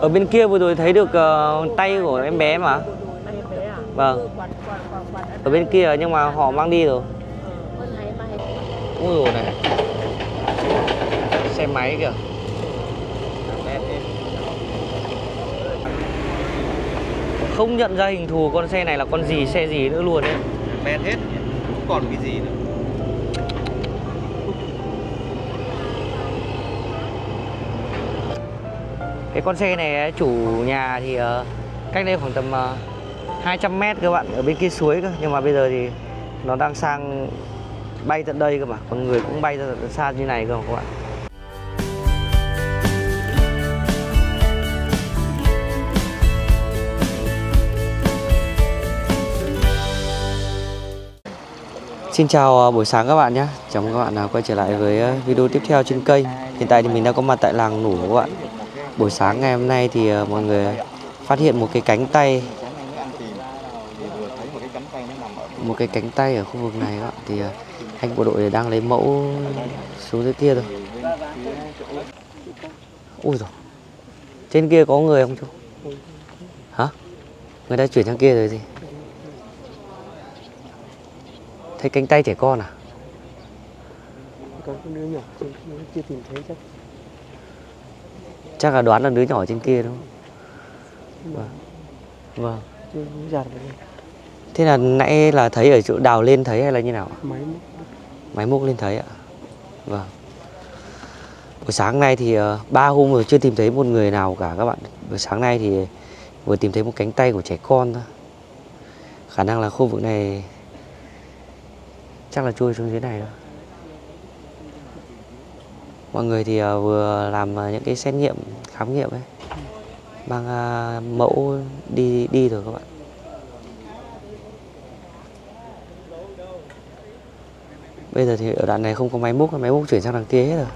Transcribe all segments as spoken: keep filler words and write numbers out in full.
Ở bên kia vừa rồi thấy được uh, tay của em bé mà. Tay em bé à? Vâng. Ở bên kia nhưng mà họ mang đi rồi. Ui dồi này. Xe máy kìa. Không nhận ra hình thù con xe này là con gì, xe gì nữa luôn đấy. Bét hết, không còn cái gì nữa. Cái con xe này chủ nhà thì uh, cách đây khoảng tầm uh, hai trăm mét các bạn, ở bên kia suối cơ. Nhưng mà bây giờ thì nó đang sang bay tận đây cơ mà, còn người cũng bay ra tận xa như này cơ mà các bạn. Xin chào buổi sáng các bạn nhé. Chào mừng các bạn quay trở lại với video tiếp theo trên kênh. Hiện tại thì mình đang có mặt tại làng Nủ các bạn. Buổi sáng ngày hôm nay thì mọi người phát hiện một cái cánh tay Một cái cánh tay ở khu vực này các bạn. Thì anh bộ đội đang lấy mẫu xuống dưới kia rồi. Ui rồi, trên kia có người không chú? Hả? Người ta chuyển sang kia rồi gì? Thấy cánh tay trẻ con à? Có đứa nhỏ chưa tìm thấy chắc. Chắc là đoán là đứa nhỏ trên kia đúng không? Vâng. Vâng. Giặt Thế là nãy là thấy ở chỗ đào lên thấy hay là như nào? Máy múc. Máy múc lên thấy ạ. Vâng. Buổi sáng nay thì uh, ba hôm rồi chưa tìm thấy một người nào cả các bạn. Buổi sáng nay thì vừa tìm thấy một cánh tay của trẻ con thôi. Khả năng là khu vực này chắc là trôi xuống dưới này thôi. Mọi người thì uh, vừa làm uh, những cái xét nghiệm, khám nghiệm ấy, mang uh, mẫu đi đi rồi các bạn. Bây giờ thì ở đoạn này không có máy múc, máy múc chuyển sang đằng kia hết rồi.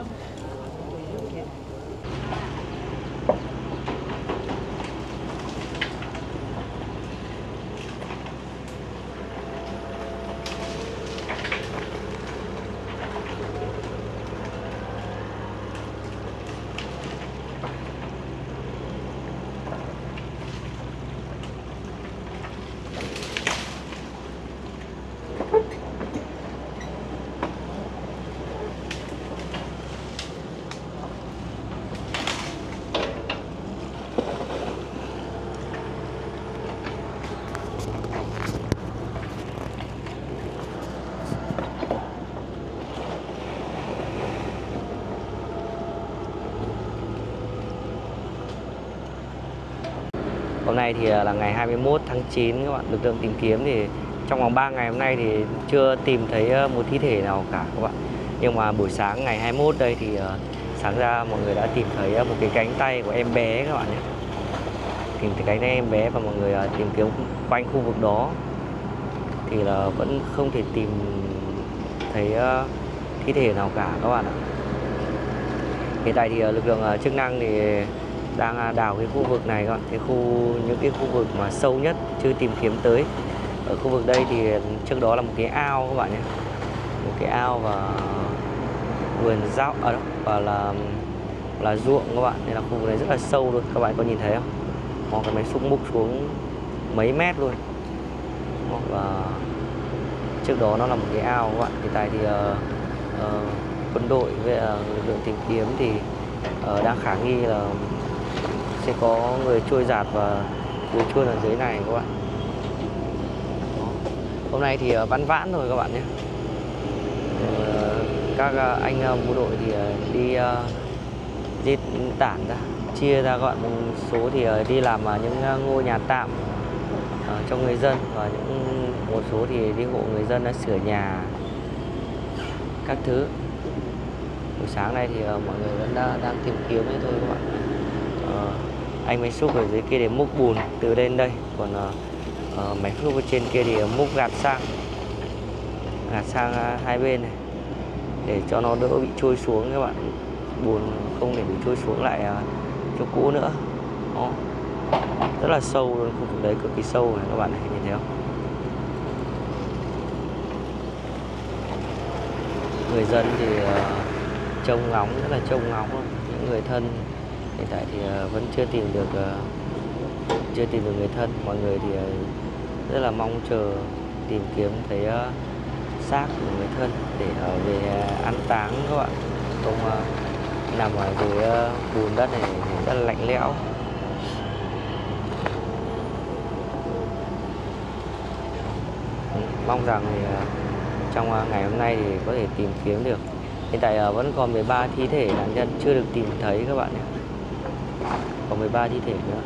Hôm nay thì là ngày hai mươi mốt tháng chín các bạn, lực lượng tìm kiếm thì trong vòng ba ngày hôm nay thì chưa tìm thấy một thi thể nào cả các bạn. Nhưng mà buổi sáng ngày hai mươi mốt đây thì sáng ra mọi người đã tìm thấy một cái cánh tay của em bé các bạn nhé. Tìm thấy cánh tay em bé và mọi người tìm kiếm quanh khu vực đó thì là vẫn không thể tìm thấy thi thể nào cả các bạn ạ. Hiện tại thì lực lượng chức năng thì đang đào cái khu vực này các bạn, cái khu những cái khu vực mà sâu nhất chưa tìm kiếm tới. Ở khu vực đây thì trước đó là một cái ao các bạn nhé, một cái ao và vườn rau ở đó và là là ruộng các bạn, nên là khu vực này rất là sâu luôn. Các bạn có nhìn thấy không? Hoặc cái máy xúc múc xuống mấy mét luôn. Và trước đó nó là một cái ao các bạn. Hiện tại thì uh, uh, quân đội với uh, lực lượng tìm kiếm thì uh, đang khả nghi là sẽ có người trôi giạt và người trôi ở dưới này các bạn. Hôm nay thì vãn vãn rồi các bạn nhé. Các anh bộ đội thì đi di tản ra, chia ra các bạn, một số thì đi làm những ngôi nhà tạm cho người dân và những một số thì đi hộ người dân sửa nhà các thứ. Buổi sáng nay thì mọi người vẫn đang, đang tìm kiếm đấy thôi các bạn. Uh, anh máy xúc ở dưới kia để múc bùn từ lên đây, còn uh, uh, máy xúc ở trên kia thì múc gạt sang gạt sang uh, hai bên này để cho nó đỡ bị trôi xuống các bạn, bùn không để bị trôi xuống lại uh, chỗ cũ nữa. Đó. Rất là sâu luôn, khu vực đấy cực kỳ sâu này các bạn này, nhìn thấy không? Người dân thì uh, trông ngóng, rất là trông ngóng, những người thân Hiện tại thì ờ, vẫn chưa tìm được ờ, chưa tìm được người thân. Mọi người thì ờ, rất là mong chờ tìm kiếm thấy ờ, xác của người thân để ờ, về an táng các bạn. Không ờ, nằm ở dưới ờ, bùn đất này thì rất là lạnh lẽo. Ừ, mong rằng thì ờ, trong ờ, ngày hôm nay thì có thể tìm kiếm được. Hiện tại ờ, vẫn còn mười ba thi thể nạn nhân chưa được tìm thấy các bạn nhé. Còn mười ba thi thể nữa.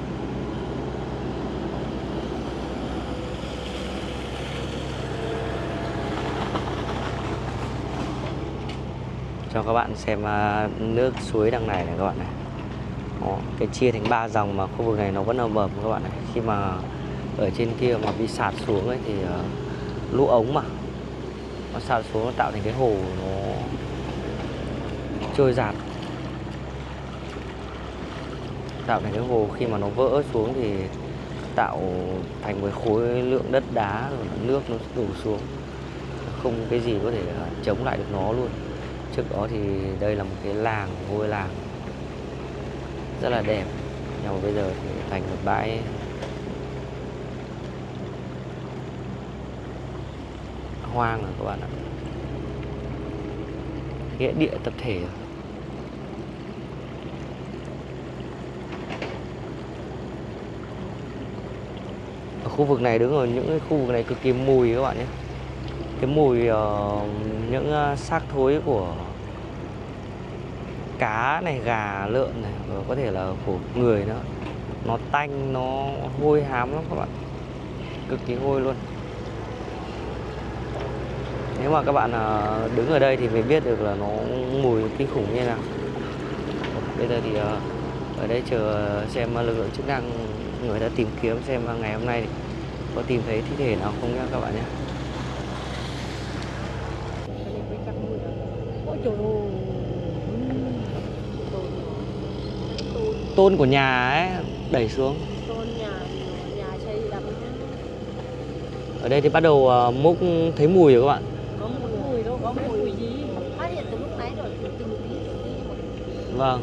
Cho các bạn xem uh, nước suối đằng này này các bạn này. Đó, cái chia thành ba dòng mà khu vực này nó vẫn ầm ầm các bạn này. Khi mà ở trên kia mà bị sạt xuống ấy thì uh, lũ ống mà nó sạt xuống nó tạo thành cái hồ nó trôi dạt, tạo thành cái hồ. Khi mà nó vỡ xuống thì tạo thành một khối lượng đất đá rồi nước nó đổ xuống, không cái gì có thể chống lại được nó luôn. Trước đó thì đây là một cái làng, ngôi làng rất là đẹp, nhưng mà bây giờ thì thành một bãi hoang rồi các bạn ạ, nghĩa địa tập thể. Ở khu vực này, đứng ở những cái khu vực này cực kỳ mùi các bạn nhé. Cái mùi uh, những uh, xác thối của cá này, gà, lợn này, và có thể là của người nữa. Nó tanh, nó hôi hám lắm các bạn, cực kỳ hôi luôn. Nếu mà các bạn uh, đứng ở đây thì mới biết được là nó mùi kinh khủng như nào. Bây giờ thì uh, ở đây chờ xem lực lượng chức năng, người ta tìm kiếm xem ngày hôm nay thì có tìm thấy thi thể nào không nhé các bạn nhé. Tôn của nhà ấy đẩy xuống. Tôn nhà, nhà xây đập. Ở đây thì bắt đầu uh, múc thấy mùi rồi các bạn. Có mùi, mùi đâu, có mùi gì. Phát hiện từ lúc nãy rồi, từ từng tí, từng tí. Vâng.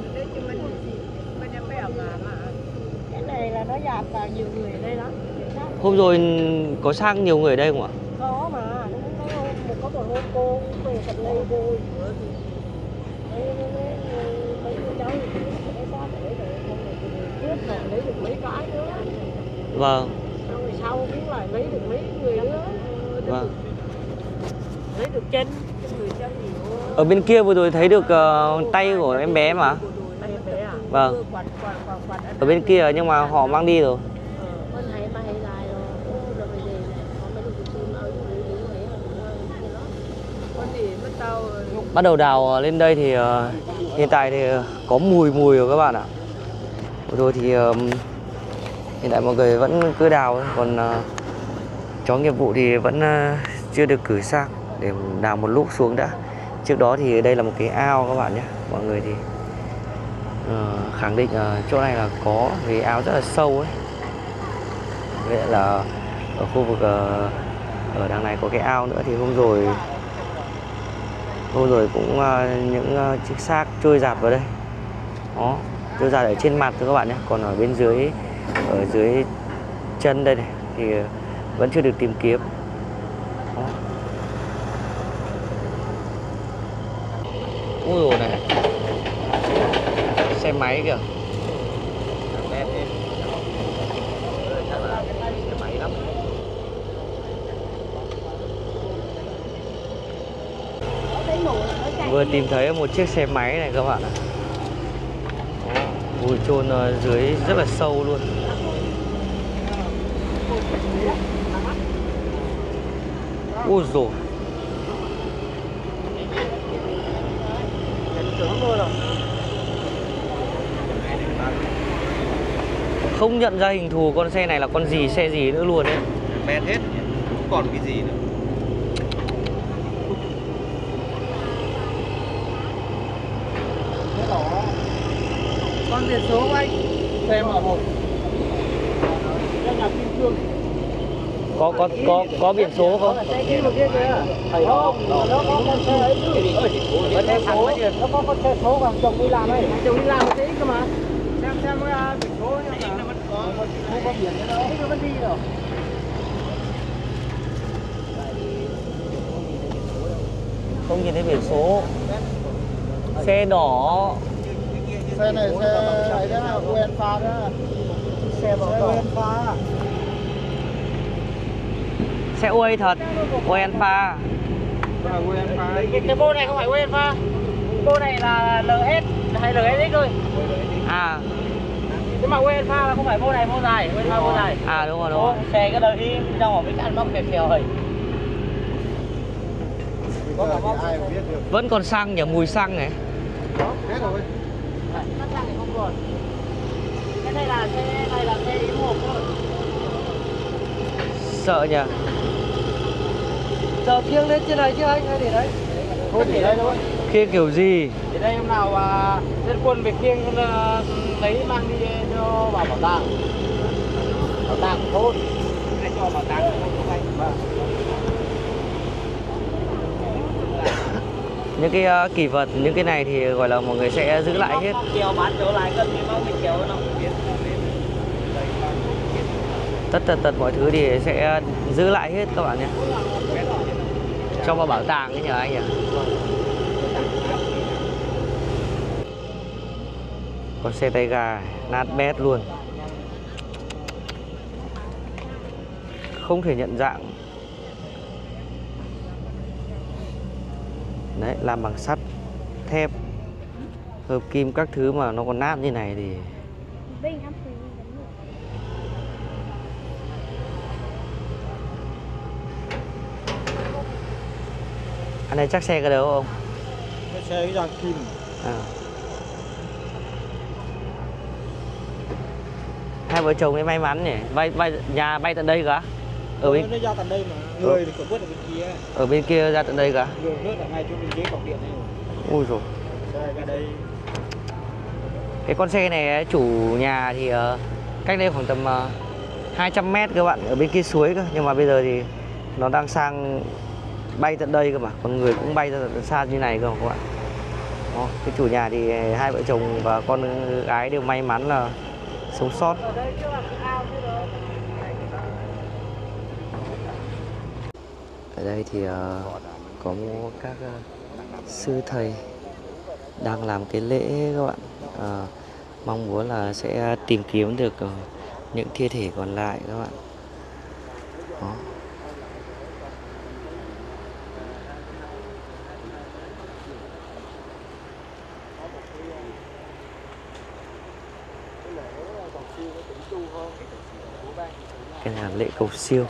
Cái này là nó dạt vào nhiều người ở đây lắm. Hôm rồi có xác nhiều người ở đây không ạ? Có mà, nó có một có một hôm cô về tận đây cô mấy đứa cháu thì cái xác ở đấy rồi, không rồi trước là lấy được mấy cái nữa. Vâng. Xong rồi sau cũng lại lấy được mấy người nữa. Vâng. Lấy được chân, người chân thì nó... Ở bên kia vừa rồi thấy được uh, tay của em bé mà. Tay em bé à? Vâng. Ở bên kia nhưng mà họ mang đi rồi. Con thấy mà hay dài rồi, rồi về này, con mới được chim ở dưới dưới đấy rồi, con thì mất tao. Bắt đầu đào lên đây thì uh, hiện tại thì có mùi mùi rồi các bạn ạ. Rồi thì uh, hiện tại mọi người vẫn cứ đào, còn uh, chó nghiệp vụ thì vẫn uh, chưa được cử sang để đào một lúc xuống đã. Trước đó thì đây là một cái ao các bạn nhé. Mọi người thì uh, khẳng định uh, chỗ này là có, vì ao rất là sâu ấy. Vậy là ở khu vực uh, ở đằng này có cái ao nữa. Thì hôm rồi hôm rồi cũng uh, những uh, chiếc xác trôi dạt vào đây. Đó, trôi dạt ở trên mặt thôi các bạn nhé. Còn ở bên dưới, ở dưới chân đây này thì vẫn chưa được tìm kiếm. Đó. Ui dồi này, xe máy kìa. Vừa tìm thấy một chiếc xe máy này các bạn ạ. Vùi chôn dưới rất là sâu luôn. Ôi dồi. Không nhận ra hình thù con xe này là con gì, xe gì nữa luôn đấy. Bét hết, không còn cái gì nữa. Con biển số của anh xem ở một đây là kim cương. Có có có có biển số không? Xe kia một kia kìa. Thấy không? Nó có con xe ấy. Nó có con xe số, nó có con xe số mà chồng đi làm ấy. Chồng đi làm một tí cơ mà. Không có biển nữa đâu, không có đi đâu. Không nhìn thấy biển số. Xe đỏ. Xe này xe này đó là quen pha đó. Xe bảo quen pha. Xe Uây thật. Uây Alpha. Cái, cái bô này không phải quen pha. Bô này là lờ ét hay lờ ét ích thôi. À. Nhưng mà quen pha là không phải bô này bô dài, quen pha bô dài. À đúng rồi đúng rồi. Xe cái đời im trong ở cái ăn móc kẹt kèo rồi. Có cả móc ai biết được. Vẫn còn xăng nhỉ, mùi xăng này. Đó, hết rồi. Nắp xăng thì không còn. Cái này là xe này là xe yếm hộp thôi. Sợ nhỉ. Chờ khiêng lên trên này chứ anh hay để đấy? Thôi để đây thôi. Kia kiểu gì? Để đây hôm nào à, dân quân về khiêng uh, lấy mang đi cho vào bảo tàng. Bảo tàng của thôn. Anh cho bảo tàng của thôn không anh? Vâng. Những cái uh, kỷ vật, những cái này thì gọi là mọi người sẽ giữ lại hết. Kéo bán trở lại cân thì mong mình kéo nó biết. Tất tật tật mọi thứ thì sẽ giữ lại hết các bạn nhé. Cho vào bảo tàng ấy nhờ anh nhỉ. Con xe tay ga nát bét luôn. Không thể nhận dạng. Đấy, làm bằng sắt, thép, hợp kim các thứ mà nó còn nát như này thì anh này chắc xe cái đâu không? Cái xe cái dàn kim. À. Hai vợ chồng ấy may mắn nhỉ, bay bay nhà bay tận đây cả. Ở bên nó ra tận đây mà người thì còn vứt ở bên kia. Ở bên kia ra tận đây cả. Đường nước ở ngay chỗ bên dưới cọc điện này. Ui rồi. Xe ra đây. Cái con xe này chủ nhà thì uh, cách đây khoảng tầm uh, hai trăm mét các bạn, ở bên kia suối cơ, nhưng mà bây giờ thì nó đang sang bay tận đây cơ mà, còn người cũng bay ra tận xa như này cơ mà các bạn. Đó, cái chủ nhà thì hai vợ chồng và con gái đều may mắn là sống sót. Ở đây thì uh, có các uh, sư thầy đang làm cái lễ các bạn. Uh, mong muốn là sẽ tìm kiếm được uh, những thi thể còn lại các bạn. Đó. Cái là lễ cầu siêu.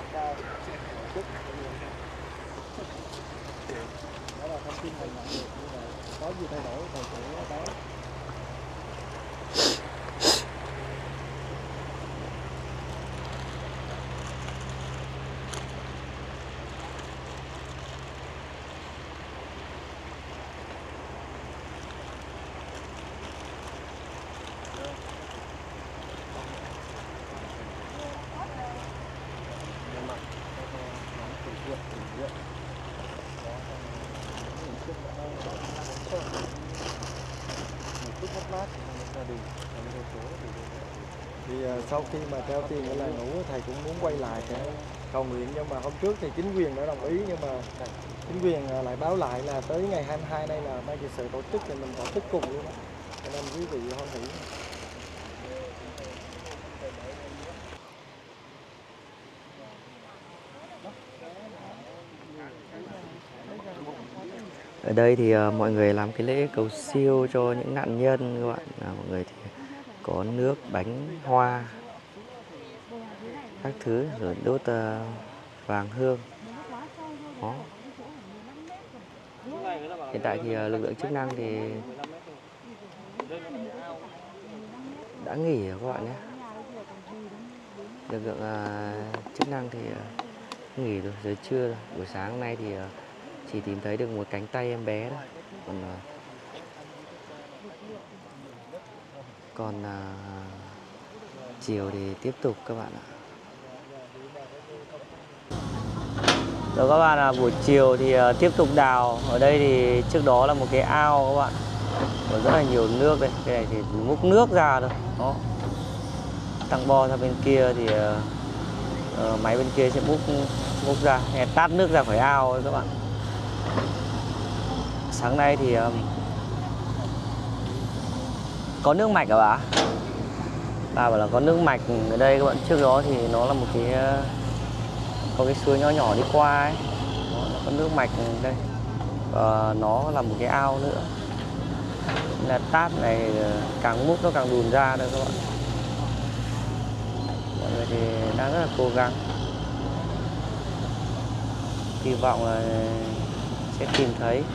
Thì uh, sau khi mà trao tiền ở lại ngủ, thầy cũng muốn quay lại để cầu nguyện, nhưng mà hôm trước thì chính quyền đã đồng ý, nhưng mà chính quyền uh, lại báo lại là tới ngày hai mươi hai đây là ban trị sự tổ chức, thì mình tổ chức cùng luôn đó. Cho nên quý vị hoan hỷ. Ở đây thì uh, mọi người làm cái lễ cầu siêu cho những nạn nhân các bạn. À, mọi người thì có nước, bánh, hoa, các thứ, rồi đốt uh, vàng hương. Đó. Hiện tại thì uh, lực lượng chức năng thì đã nghỉ rồi các bạn nhé. Lực lượng uh, chức năng thì uh, nghỉ rồi, giờ trưa rồi. Buổi sáng hôm nay thì uh, chỉ tìm thấy được một cánh tay em bé đó. Còn uh, còn uh, chiều thì tiếp tục các bạn ạ. Rồi các bạn, là buổi chiều thì uh, tiếp tục đào. Ở đây thì trước đó là một cái ao các bạn, có rất là nhiều nước đây. Cái này thì múc nước ra thôi. Đó. tăng bo ra bên kia thì uh, máy bên kia sẽ múc múc ra, tát nước ra khỏi ao các bạn. Sáng nay thì uh, có nước mạch hả bà? Bà bảo là có nước mạch ở đây các bạn. Trước đó thì nó là một cái uh, có cái suối nhỏ nhỏ đi qua ấy, nó, nó có nước mạch đây, và nó là một cái ao nữa. Là tát này càng múc nó càng đùn ra đây các bạn. Mọi người thì đang rất là cố gắng, hy vọng là sẽ tìm thấy.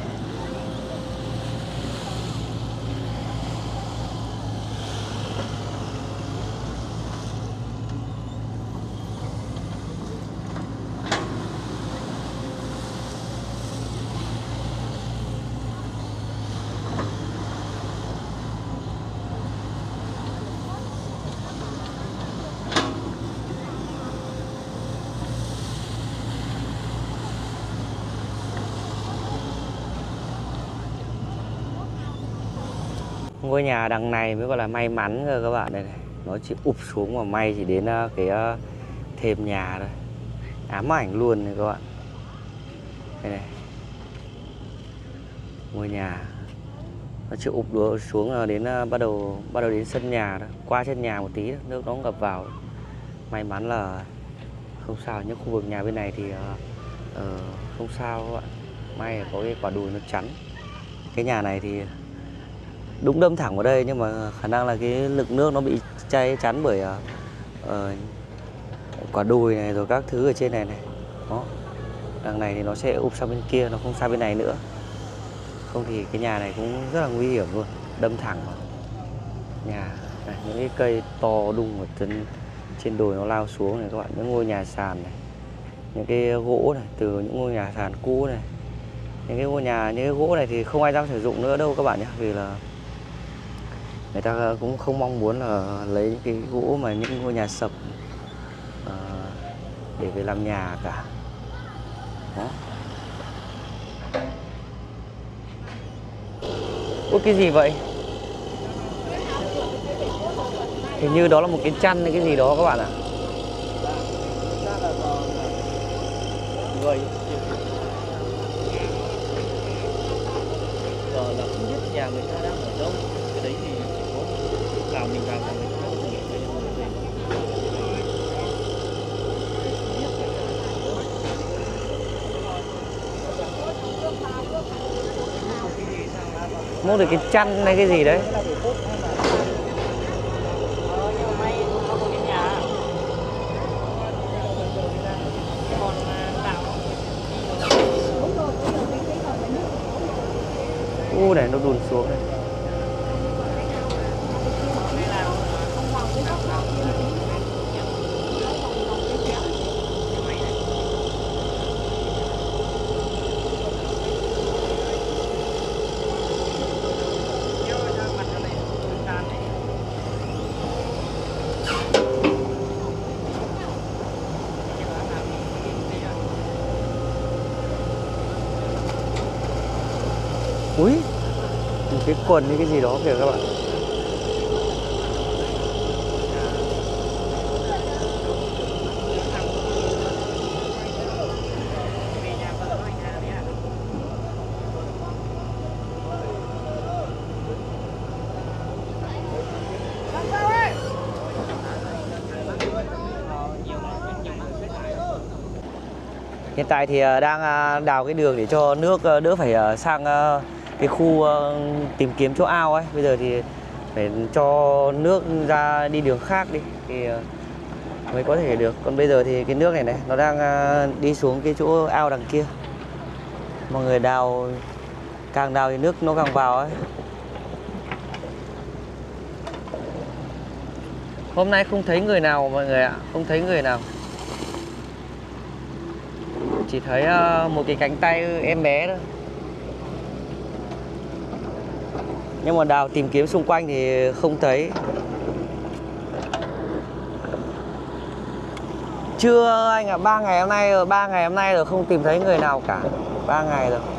Ngôi nhà đằng này mới gọi là may mắn rồi các bạn. Đây này, nó chỉ ụp xuống mà may chỉ đến cái thềm nhà thôi, ám ảnh luôn này các bạn. Đây này, ngôi nhà nó chỉ ụp đổ xuống là đến bắt đầu bắt đầu đến sân nhà thôi, qua chân nhà một tí nước nó ngập vào. May mắn là không sao, những khu vực nhà bên này thì uh, uh, không sao các bạn. May là có cái quả đùi nó chắn. Cái nhà này thì đúng đâm thẳng vào đây, nhưng mà khả năng là cái lực nước nó bị cháy chắn bởi uh, uh, quả đùi này rồi các thứ ở trên này này. Đó. Đằng này thì nó sẽ ụp sang bên kia, nó không sang bên này nữa. Không thì cái nhà này cũng rất là nguy hiểm luôn, đâm thẳng vào nhà này. Những cái cây to đùng ở trên trên đồi nó lao xuống này các bạn. Những ngôi nhà sàn này, những cái gỗ này, từ những ngôi nhà sàn cũ này, những cái ngôi nhà, những cái gỗ này thì không ai dám sử dụng nữa đâu các bạn nhé, vì là người ta cũng không mong muốn là lấy những cái gỗ mà những ngôi nhà sập uh, để về làm nhà cả. Đó. Ủa cái gì vậy? Hình như đó là một cái chăn hay cái gì đó các bạn ạ. Người giờ là không biết nhà người ta đang ở đâu. Cái đấy thì có vào mình vào là mình không thể thấy mua được cái chăn hay cái gì đấy. U này nó đùn xuống này. Ui, một cái quần hay cái gì đó kìa các bạn. Hiện tại thì đang đào cái đường để cho nước đỡ phải sang cái khu tìm kiếm chỗ ao ấy. Bây giờ thì phải cho nước ra đi đường khác đi thì mới có thể được. Còn bây giờ thì cái nước này này nó đang đi xuống cái chỗ ao đằng kia. Mọi người đào, càng đào thì nước nó càng vào ấy. Hôm nay không thấy người nào mọi người ạ, không thấy người nào. Chỉ thấy một cái cánh tay em bé thôi. Nhưng mà đào tìm kiếm xung quanh thì không thấy. Chưa anh ạ, à, ba ngày hôm nay rồi, ba ngày hôm nay rồi không tìm thấy người nào cả. Ba ngày rồi.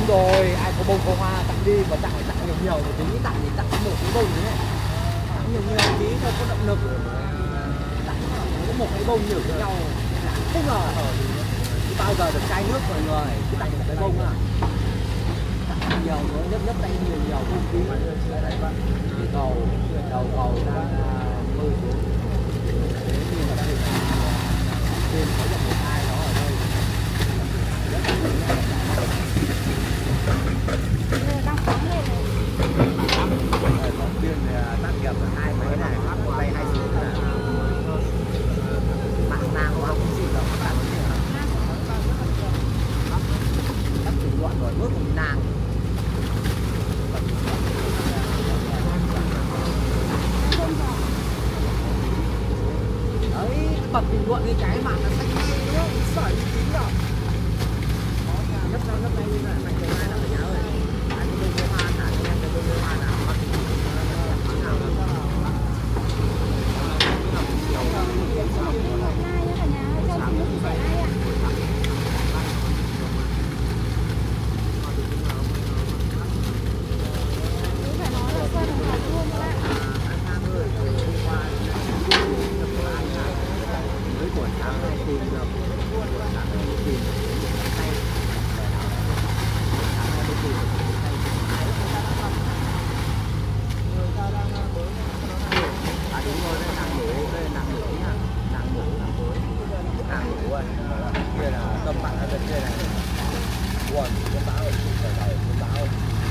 đúng rồi, ai có bông có hoa tặng đi, mà tặng phải tặng nhiều nhiều một tí, tặng thì tặng một cái bông đấy, tặng nhiều nhiều tí cho có động lực. Tặng có một cái bông nhiều với nhau, không ngờ chứ bao giờ được chai nước mọi người, cứ tặng một cái bông à, tặng nhiều nữa, nhấp nhấp tay nhiều nhiều không tí, thì cầu đầu cầu đang mưa xuống, thế thì là đang tìm có được một ai đó ở đây. Đang phóng lên này. Phóng viên tác nghiệp là hai mấy này, phát một tay hai xuống là mạng nàng của ông cũng xịt rồi, các bạn có thể bắt từng đoạn rồi bước một nàng. Đấy, bật bình luận cái cái mạng nó xanh ngay đúng không? Sợi chín rồi. Nhấp ra nhấp đây như này, mày thấy ai là phải nhớ rồi. Ai có bông hoa thả cho em cái bông hoa nào bắt thì nào đâu. Tâm bạn ở bên kia này. Buồn, cơn bão, trời trời, cơn bão.